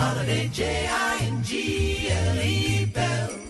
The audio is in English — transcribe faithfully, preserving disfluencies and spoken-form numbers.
Holiday, J I N G L E, Bell.